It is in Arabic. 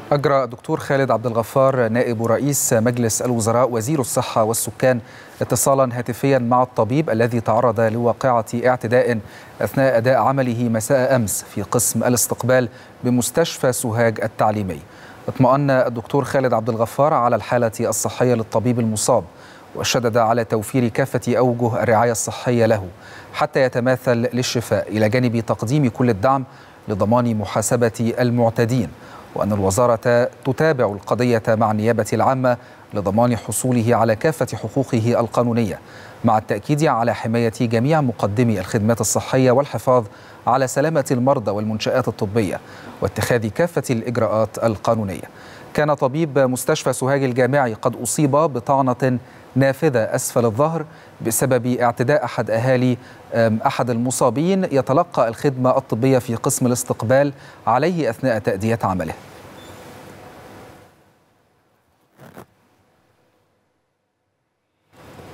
أجرى الدكتور خالد عبد الغفار نائب رئيس مجلس الوزراء وزير الصحة والسكان اتصالا هاتفيا مع الطبيب الذي تعرض لواقعة اعتداء أثناء أداء عمله مساء أمس في قسم الاستقبال بمستشفى سوهاج التعليمي. اطمأن الدكتور خالد عبد الغفار على الحالة الصحية للطبيب المصاب، وشدد على توفير كافة أوجه الرعاية الصحية له حتى يتماثل للشفاء، إلى جانب تقديم كل الدعم لضمان محاسبة المعتدين، وأن الوزارة تتابع القضية مع النيابة العامة لضمان حصوله على كافة حقوقه القانونية، مع التأكيد على حماية جميع مقدمي الخدمات الصحية والحفاظ على سلامة المرضى والمنشآت الطبية واتخاذ كافة الإجراءات القانونية. كان طبيب مستشفى سوهاج الجامعي قد أصيب بطعنة نافذة أسفل الظهر بسبب اعتداء أحد أهالي أحد المصابين يتلقى الخدمة الطبية في قسم الاستقبال عليه أثناء تأدية عمله.